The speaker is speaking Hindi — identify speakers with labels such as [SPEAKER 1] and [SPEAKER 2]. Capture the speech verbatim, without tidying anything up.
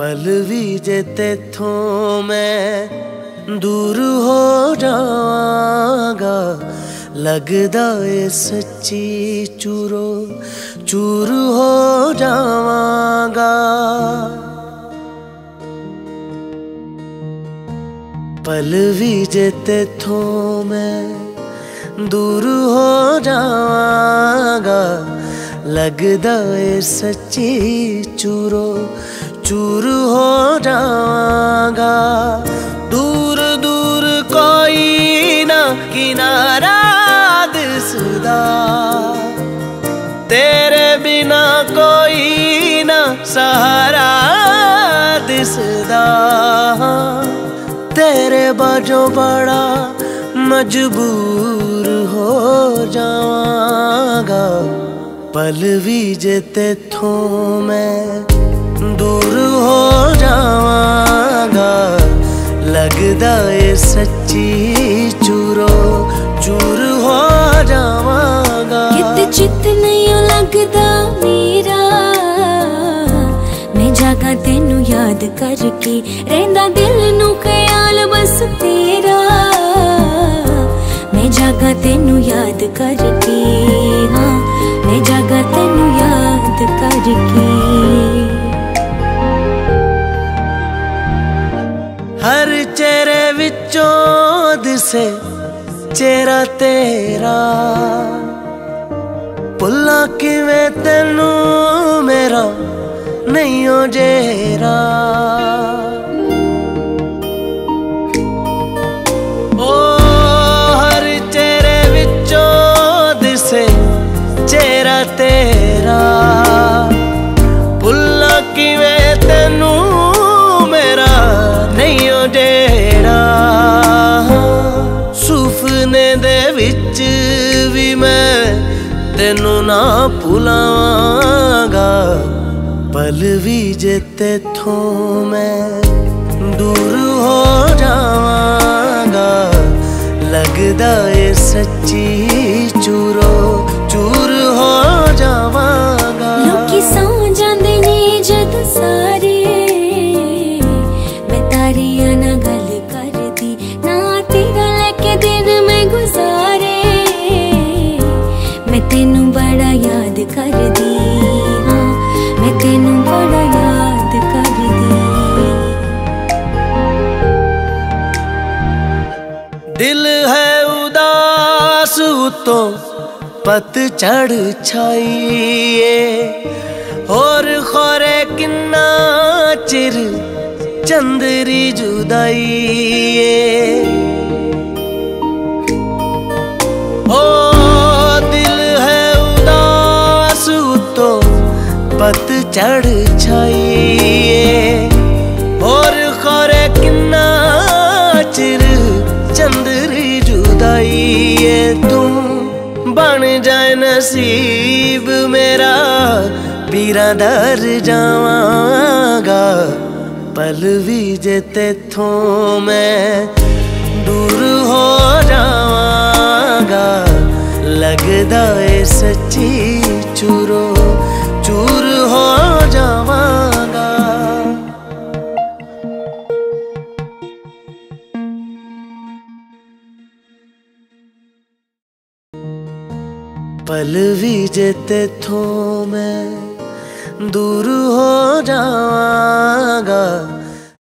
[SPEAKER 1] पल भी जे तेथों मैं दूर हो जावांगा, लगदा ए सच्ची चूरो चूर हो जावांगा। पल भी जे तेथों मैं दूर हो जावांगा, लगदा ए सच्ची चूरो चूर हो जावांगा। दूर दूर कोई ना किनारा दिसदा, तेरे बिना कोई ना सहारा दिसदा। तेरे बाजों बड़ा मजबूर हो जावांगा, पल भी जे तेथों मैं दूर हो जावांगा, लगदा ए सच्ची चूरो चूर हो जावांगा।
[SPEAKER 2] कित चित नहीं लगदा मेरा, मैं जागा तेनू याद करके, रहिंदा दिल नू ख्याल बस तेरा। मैं जागा तेनू याद करके, हाँ मैं जागा तेनू याद करके।
[SPEAKER 1] हर चेहरे विचों दिसे चेहरा तेरा, भुल्ला किवें तेनू मेरा नहीं हो जेरा। ओ हर चेहरे विचों दिसे चेहरा तेरा, भुल्ला किवें तेनू मेरा नहीं हो जेड़ा। सुपने दे विच भी मैं तेनू ना भुलावांगा, पल भी जे तेथों मैं दूर हो जावांगा, लगदा ए सच्ची चूरो चूर हो जावांगा।
[SPEAKER 2] लोकी सौ जांदे ने जद सारे, मैं तारियां ना गल करदी, ना तेरा लेके दिन मैं गुजारे। मैं तेनू बड़ा याद करदी, हाँ मैं तेनू बड़ा याद करदी।
[SPEAKER 1] दिल है उदास उतों पतझड़ छाईए, और खोरे किन्ना चिर चंदरी जुदाईए। ओ दिल है उदास उतों पतझड़ छाईए, और खोरे किन्ना चिर चंदरी जुदाईए। तू बन जाए नसीब मेरा, पीरा दर जावांगा, पल भी जे तेथों मैं दूर हो जावांगा, लगदा ए सच्ची चूरो चूर हो जावांगा। पल भी जे तेथों मैं दूर हो जावांगा,